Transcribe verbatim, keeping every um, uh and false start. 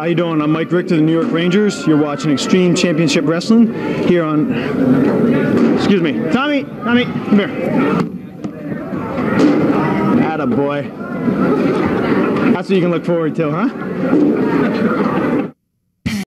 How you doing? I'm Mike Richter of the New York Rangers. You're watching Extreme Championship Wrestling here on... Excuse me. Tommy! Tommy! Come here. Atta boy. That's what you can look forward to, huh?